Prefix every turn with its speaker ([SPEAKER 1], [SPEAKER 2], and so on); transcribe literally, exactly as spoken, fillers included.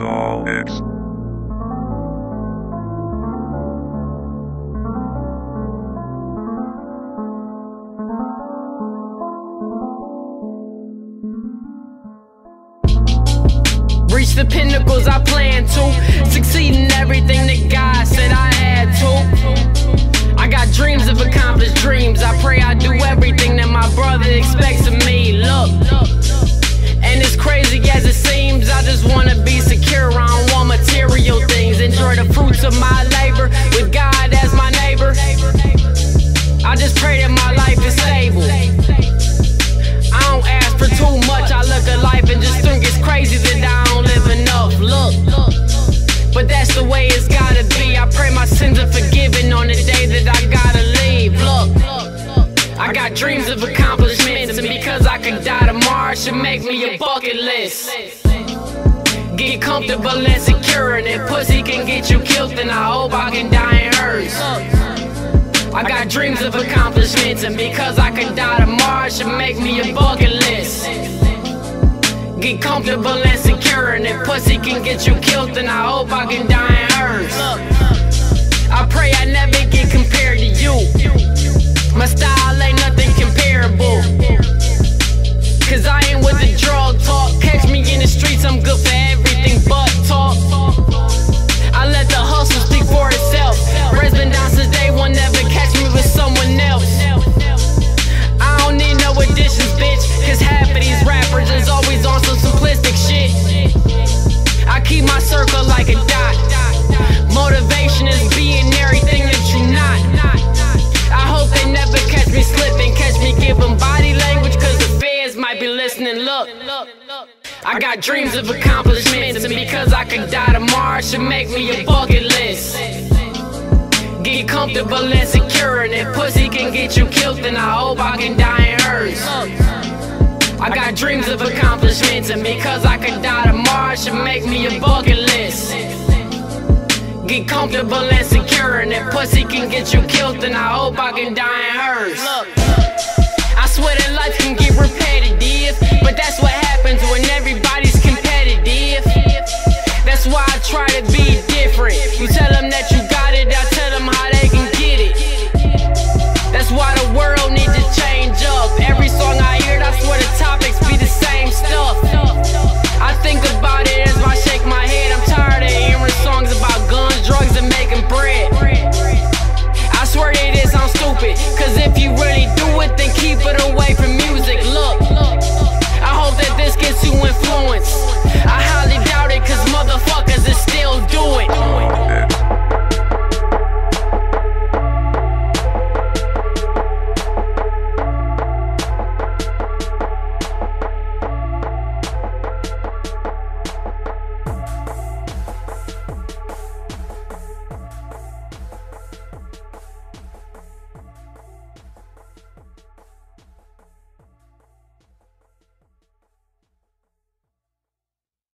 [SPEAKER 1] Soul X.
[SPEAKER 2] Reach the pinnacles I plan to, succeed in everything that God said I had to. I got dreams of accomplished dreams. I pray I do everything that my brother expects of me. Look, and as crazy as it seems, I just wanna be secure. I don't want material things. Enjoy the fruits of my labor with God as my neighbor. I just pray that my life is stable. I don't ask for too much. I look at life and just think it's crazy that I don't live enough. Look, but that's the way it's gotta be. I pray my sins are forgiven on the day that I gotta leave. Look, I got dreams of accomplishments, and because I could die tomorrow, it should make me a bucket list. Get comfortable and secure, and if pussy can get you killed, then I hope I can die in hers. I got dreams of accomplishments, and because I could die tomorrow, it should make me a bucket list. Get comfortable and secure, and if pussy can get you killed, then I hope I can die in hers. I pray I never get compared to you. My style ain't nothing comparable, cause I ain't with the drug talk. Catch me in the streets, I'm good for everything but talk. I let the hustle speak for itself. Red's been down since day one, never catch me with someone else. I don't need no additions, bitch, cause half of these rappers is always on some simplistic shit. I keep my circle like a dot. Motivation is being everything that you not. I hope they never catch me slipping, catch me giving body language, cause the feds might be listening. Look, I got dreams of accomplishments, and because I could die tomorrow, it should make me a bucket list. Get comfortable and secure, and if pussy can get you killed, then I hope I can die in hers. I got dreams of accomplishments, and because I could die tomorrow, it should make me a bucket list. Get comfortable and secure, and if pussy can get you killed, then I hope I can die in hers.